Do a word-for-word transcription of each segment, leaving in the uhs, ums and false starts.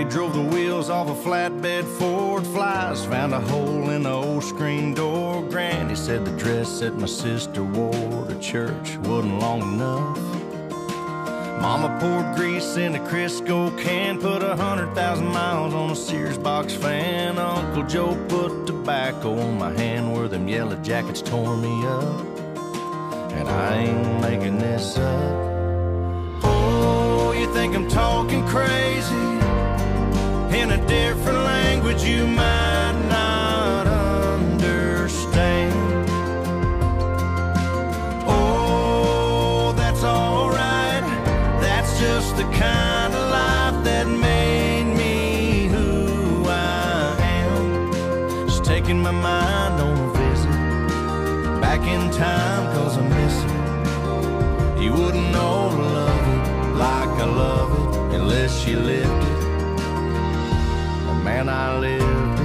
drove the wheels off a flatbed Ford. Flies found a hole in the old screen door. Granny said the dress that my sister wore to church wasn't long enough. Mama poured grease in a Crisco can, put a hundred thousand miles on a Sears box fan. Uncle Joe put tobacco on my hand where them yellow jackets tore me up. And I ain't making this up. Oh, you think I'm talking crazy in a different language you might not understand. Oh, that's alright. That's just the kind of life that made me who I am. Just taking my mind on a visit back in time, cause I miss it. You wouldn't know to love it like I love it unless you lived it. But man, I lived it.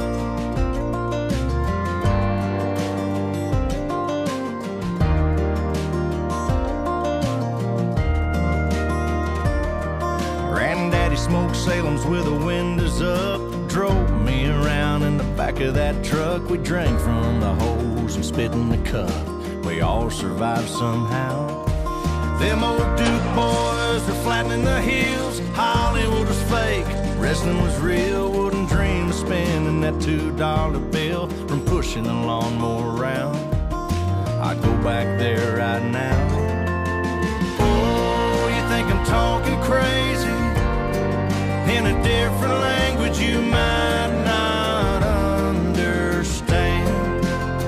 Granddaddy smoked Salem's with the windows up. Drove me around in the back of that truck. We drank from the hose and spit in the cup. We all survived somehow. Them old Duke boys were flattening the heels. Hollywood was fake, wrestling was real. Wouldn't dream of spending that two dollar bill from pushing the lawnmower around. I'd go back there right now. Oh, you think I'm talking crazy in a different language you might not understand.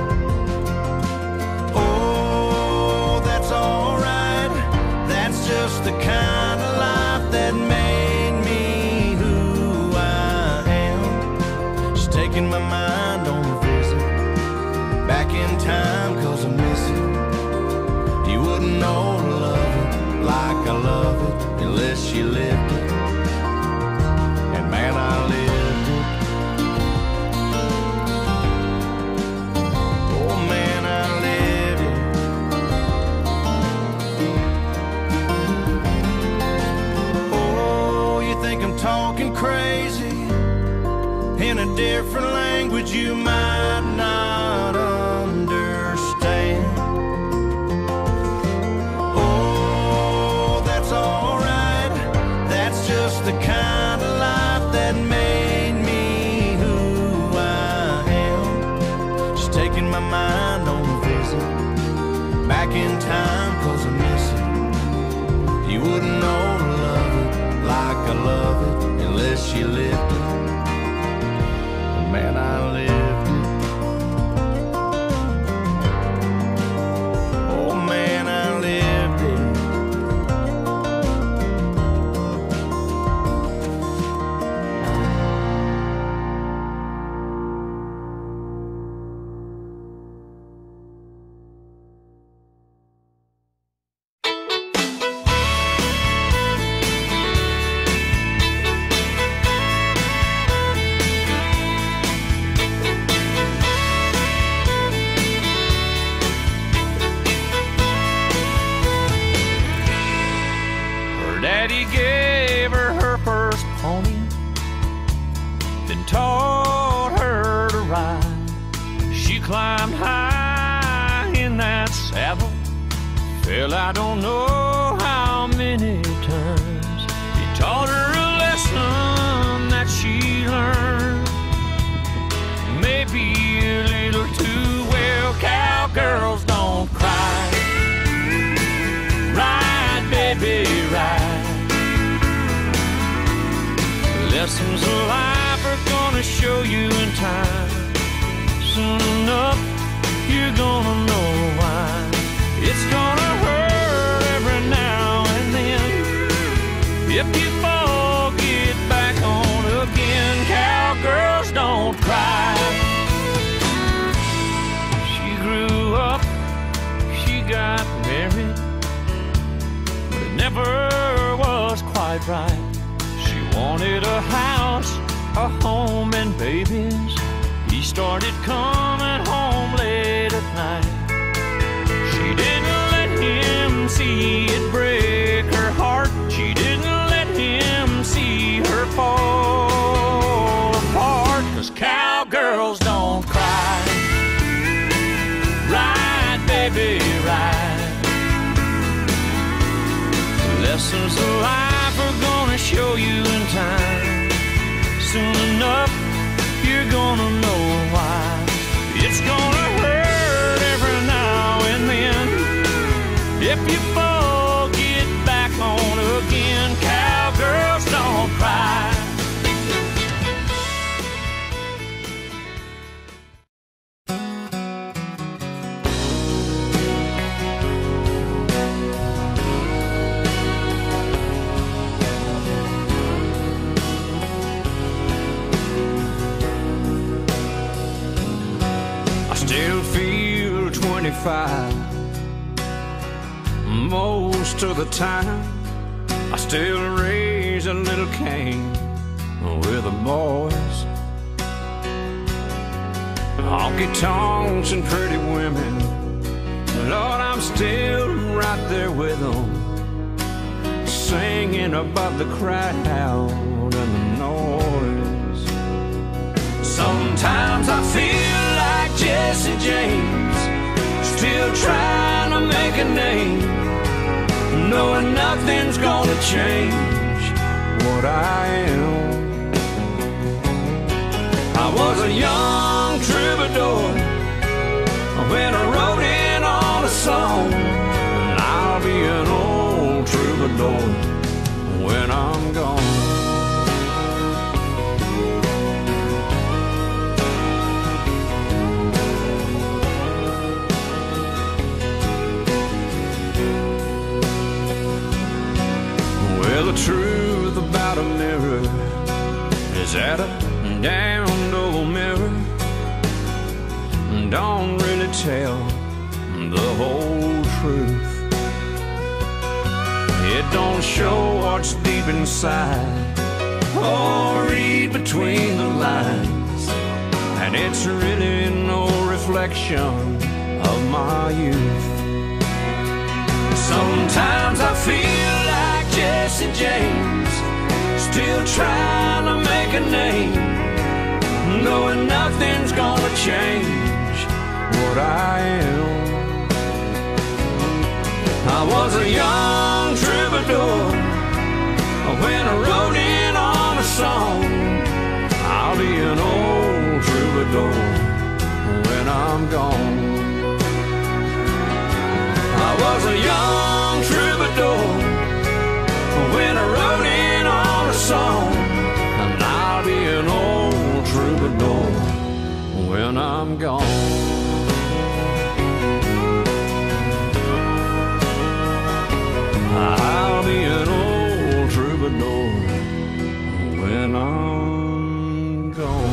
Oh, that's alright. That's just the kind of life that made me who I am. Just taking my mind on a visit back in time, cause I miss it. You wouldn't know to love it like I love it unless you lived it. Man, I lived it. Oh, man, I lived it. Oh, you think I'm talking crazy in a different language you might not understand. Oh, that's alright. That's just the kind of life that made me who I am. Just taking my mind on a visit back in time, cause I miss it. You wouldn't know to love it like I love it unless you lived it. And man, I lived it. Oh man, I lived it. Daddy gave her her first pony, then taught her to ride. She climbed high in that saddle, fell I don't know how many times. He taught her a lesson that she learned, maybe a little too well. Cowgirls don't cry. Ride, baby, ride. Lessons of life are gonna show you in time. Soon enough, you're gonna know why. It's gonna hurt every now and then. If you fall, get back on again. Cowgirls don't cry. She grew up, she got married, but it never was quite right. Wanted a house, a home, and babies. He started coming home late at night. She didn't let him see it break her heart. She didn't let him see her fall. 'cause cowgirls don't cry. Ride, baby, ride. Lessons of life are gonna show you in time. Soon enough, you're gonna know why. It's gonna hurt every now and then. If you fall, get back on again. Cowgirls don't cry. Still feel twenty-five most of the time. I still raise a little Cain with the boys. Honky tonks and pretty women, Lord, I'm still right there with them, singing above the crowd and the noise. Sometimes I feel like Jesse James, still trying to make a name, knowing nothing's gonna change what I am. I was a young troubadour when I wrote in on a song, and I'll be an old troubadour when I'm gone. Well, the truth about a mirror is that a damned old mirror don't really tell the whole truth. It don't show what's deep inside or read between the lines, and it's really no reflection of my youth. Sometimes I feel like Jesse James, still trying to make a name, knowing nothing's gonna change what I am. I was a young troubadour when I wrote in on a song. I'll be an old troubadour when I'm gone. I was a young troubadour when I wrote in on a song, and I'll be an old troubadour when I'm gone. I'll be an old troubadour when I'm gone.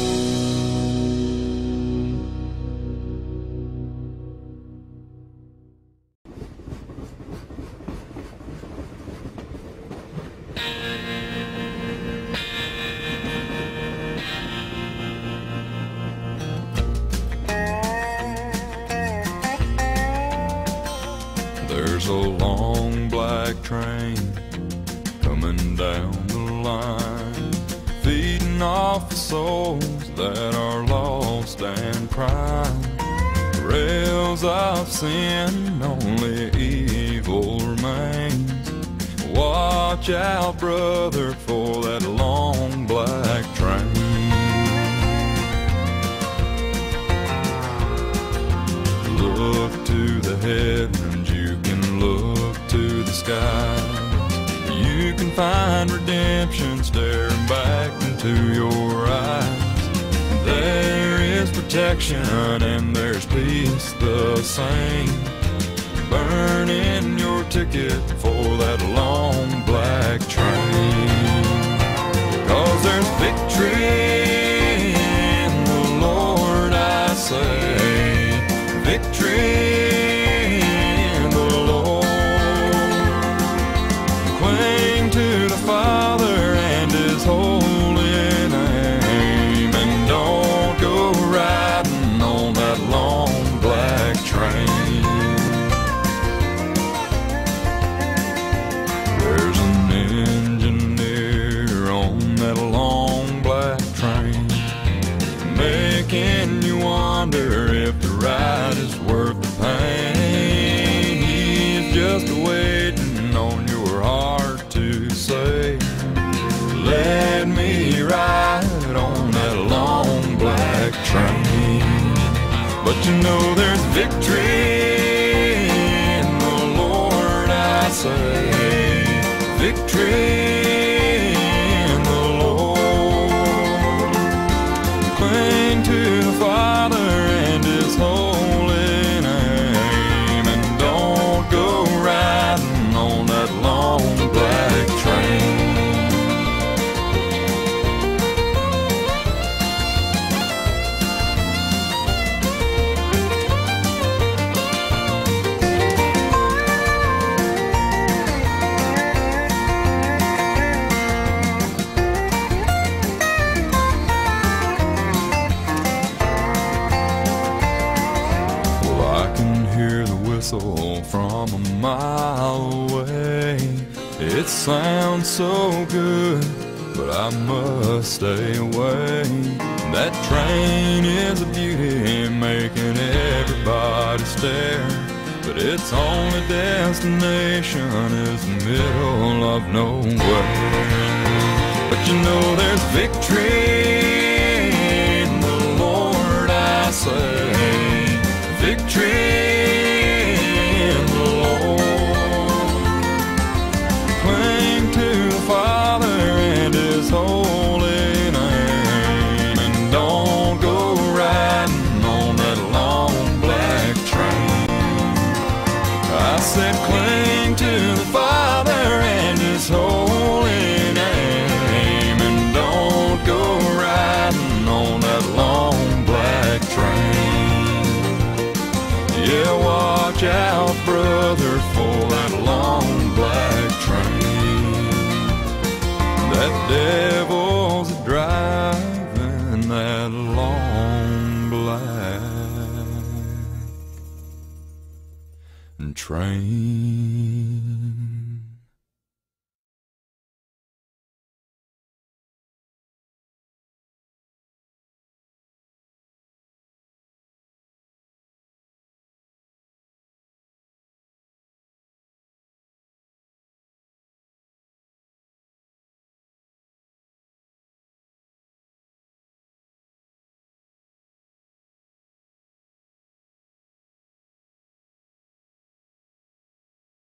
There's a long black train coming down the line, feeding off the souls that are lost and crying. Rails of sin, only evil remains. Watch out, brother, for that long black train. Look to the heavens, you can look to the skies. You can find redemption staring back into your eyes. There is protection and there's peace the same. Burning your ticket for that long black train. 'Cause there's victory in the Lord, I say. Victory in the Lord. Cling to the Father and His holy name, and don't go riding on that long black train. There's an engineer on that long black train. making you wonder if the ride is worth the pain. He's just waiting on your heart to say, let me ride on that long black train. But you know there's victory in the Lord, I say. Victory in the Lord. Cling to the Father and His holy name, and don't go riding on that long black train. From a mile away, it sounds so good, but I must stay away. That train is a beauty, making everybody stare, but its only destination is the middle of nowhere. But you know there's victory in the Lord, I say. Victory. Father and His holy name, and don't go riding on that long black train. I said cling to the Father and His holy name, and don't go riding on that long black train. Yeah, watch out, brother, for that long black train. That devil's driving that long black train.